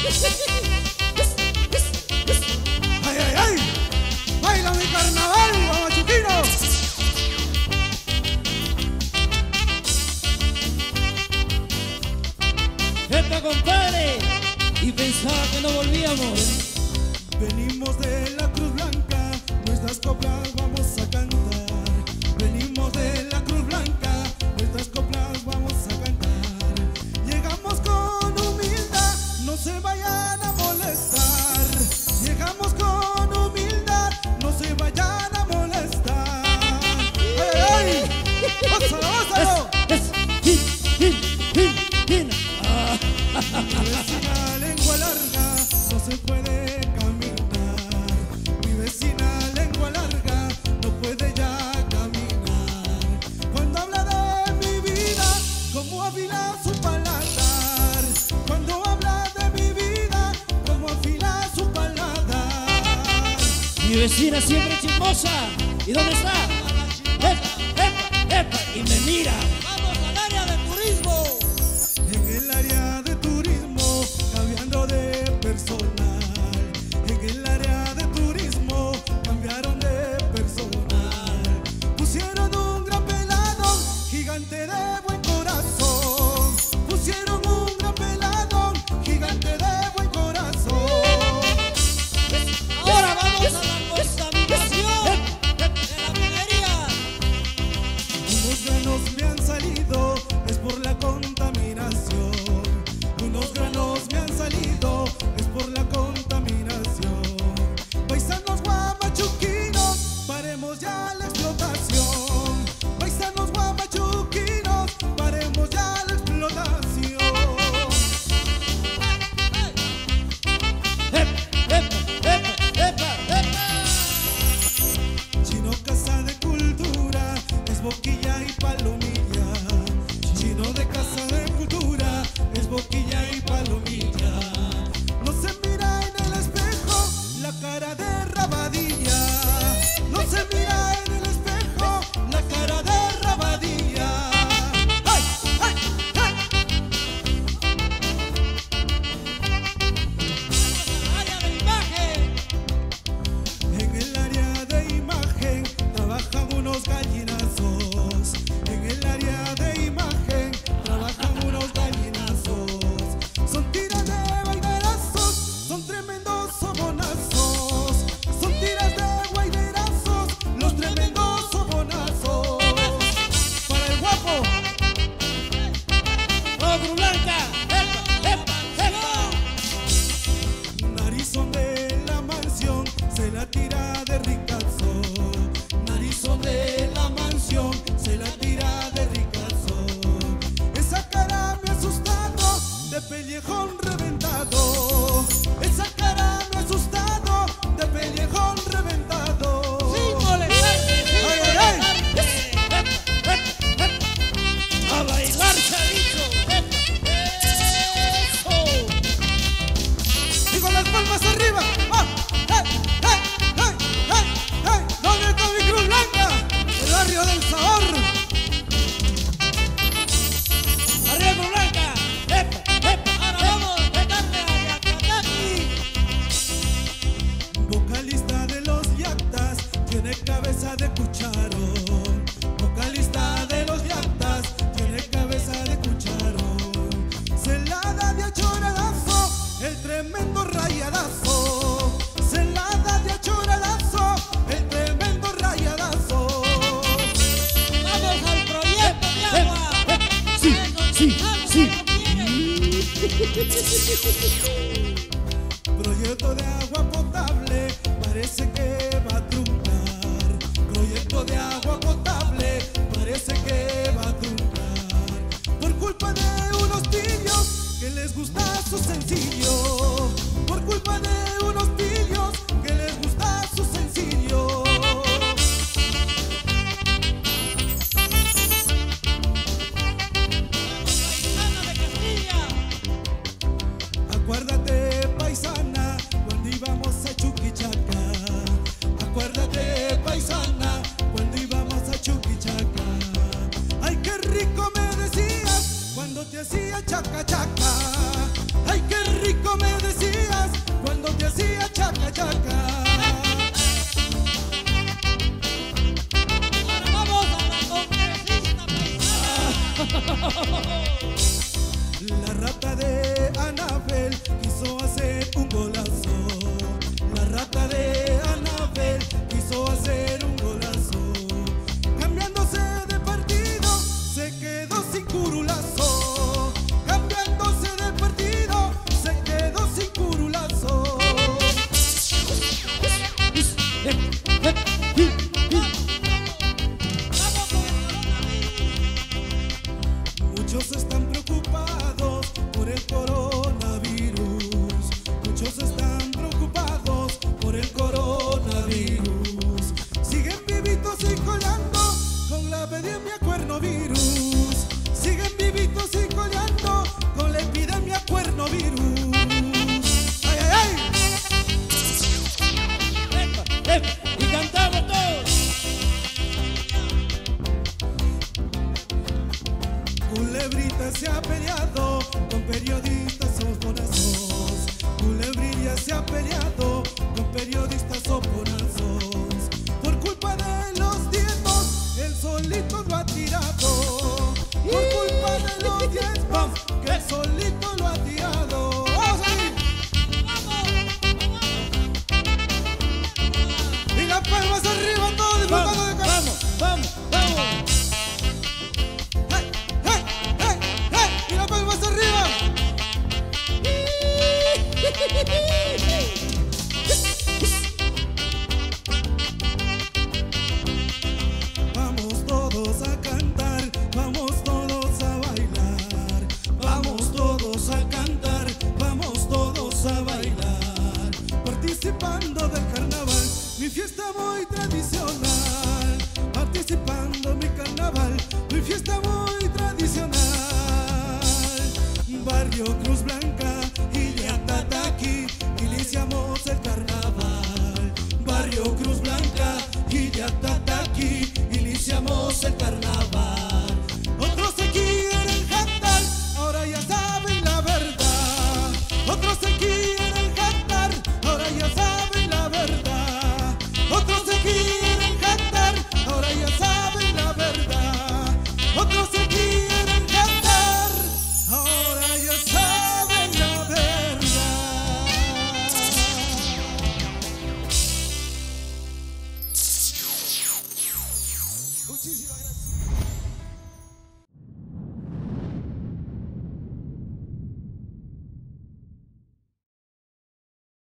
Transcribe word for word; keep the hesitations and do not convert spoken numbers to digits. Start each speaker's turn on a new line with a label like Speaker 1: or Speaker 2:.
Speaker 1: ¡Ay, ay, ay! ¡Baila mi carnaval, guamachuquino!
Speaker 2: ¡Epa, compadre! Y pensaba que no volvíamos.
Speaker 1: Venimos de la Cruz Blanca, nuestras coplas vamos a cantar. Venimos de la Cruz Blanca, nuestras coplas vamos a cantar. Llegamos con humildad, no se vayan a molestar. Llegamos con humildad, no se vayan a molestar. ¡Ay, ay! ¡Pásalo, pásalo!
Speaker 2: Es, es, hin, hin, hin, hin.
Speaker 1: Mi vecina lengua larga, no se puede caminar. Mi vecina lengua larga, no puede ya caminar. Cuando habla de mi vida, cómo afila su paladar. Cuando habla de mi vida, cómo afila su paladar.
Speaker 2: Mi vecina siempre chismosa. ¿Y dónde está? ¡Epa, epa, epa! Y me mira. ¡Vamos al área de turismo!
Speaker 1: En el área de turismo, cambiando de personal. En el área de turismo, cambiaron de personal. Pusieron un gran pelado, gigante de buen corazón. Pusieron un gran pelado, gigante de buen corazón.
Speaker 2: Ahora vamos a la contaminación de la minería.
Speaker 1: Unos granos me han salido, es por la contaminación. Unos granos me han salido, es por la contaminación. Paisanos guamachuquinos, paremos ya la explotación. Paisanos guamachuquinos, paremos ya la explotación.
Speaker 2: ¡Epa, epa, epa, epa!
Speaker 1: Chino Casa de Cultura, es boquilla y palomilla. Chino de Casa de Cultura, es boquilla y palomilla. No se mira en el espejo la cara de Rabadilla. No se mira en el espejo la cara de Rabadilla. ¡Ay, ay, ay!
Speaker 2: ¡Área de imagen!
Speaker 1: En el área de imagen trabajan unos gallinazos. En el área de imagen trabajan unos gallinazos. Son tiras de bailarazos, son tremendos sobonazos. Son tiras de guaiderazos, los tremendos sobonazos. Para el guapo,
Speaker 2: ¡Oh, Cruz Blanca! ¡Epa, epa, epa!
Speaker 1: narizón de la mansión, se la tira de ricazo. Narizón de la mansión, se la tira de ricazo. Esa cara me ha asustado, de pellejón reventado. Esa cara me ha asustado, de pellejón reventado.
Speaker 2: ¡Sin molestarme!
Speaker 1: ¡Ay, ay, ay!
Speaker 2: ¡Epa, epa, epa! ¡A bailar, chavito! ¡Epa! ¡Eso!
Speaker 1: Y con las palmas arriba. ¡Ah! ¡Eh! ¡Eh! ¡Eh! ¡Eh! ¡Eh! ¿Dónde está mi Cruz Blanca? El barrio del sabor.
Speaker 2: ¡Arriba, Cruz Blanca! ¡Epa, epa! ¡Ahora vamos a pegarle a Yacataki!
Speaker 1: Vocalista de los Yactas, tiene cabeza de cucharón. Vocalista de los Yactas, tiene cabeza de cucharón. Se la da de achoradazo, el tremendo rayadazo. Se la da de achoradazo, el tremendo rayadazo.
Speaker 2: ¡Vamos al proyecto de agua!
Speaker 3: Sí, sí, sí.
Speaker 1: Proyecto de agua potable, parece que va a truncar. Proyecto de agua potable, parece que va a truncar. Por culpa de unos pillos que les gusta su sencillo. Por culpa de unos pillos que les gusta su sencillo. Acuérdate, paisana, cuando íbamos a Chuquichaca. Acuérdate, paisana, cuando íbamos a Chuquichaca. Ay, qué rico me decías cuando te hacía chaca chaca. Ay, qué rico me decías decía chaca, chaca.
Speaker 2: Ahora vamos a la congresista paisana.
Speaker 1: La rata de Anabel quiso hacer un golazo. La rata de Anabel quiso hacer un golazo. Cambiándose de partido, se quedó sin curulazo. Cambiándose de partido, se quedó sin curulazo. Muchos están preocupados por el coronavirus. Muchos están preocupados por el coronavirus. Siguen vivitos y coleando con la epidemia cuernovirus. Siguen vivitos y coleando con la epidemia cuernovirus. ¡Ay, ay, ay!
Speaker 2: Epa, epa, y cantamos todos.
Speaker 1: Culebrita se ha peleado con periodistas soponazos. Culebrilla se ha peleado con periodistas soponazos. Por culpa de los diezmos, el solito lo ha tirado. Por culpa de los diezmos, que el solito lo ha tirado. ¡Vamos ahí! Y las palmas arriba, todos disfrutando de cantar.
Speaker 2: Vamos, vamos, vamos.
Speaker 1: ¡Hey, hey, hey, hey! Y las palmas arriba. Vamos todos a cantar, vamos todos a bailar. Vamos todos a cantar, vamos todos a bailar. Participando del carnaval, mi fiesta muy tradicional. Participando mi carnaval, mi fiesta muy tradicional. Barrio Cruz Blanca y Yatataki, iniciamos el carnaval. Barrio Cruz Blanca y Yatataki, iniciamos el carnaval. Otros se quieren cantar, ahora ya saben la verdad. Otros se quieren cantar, ahora ya saben la verdad. Otros se quieren cantar, ahora ya saben la verdad. Otros se quieren cantar, ahora ya saben la verdad. Muchísimas gracias.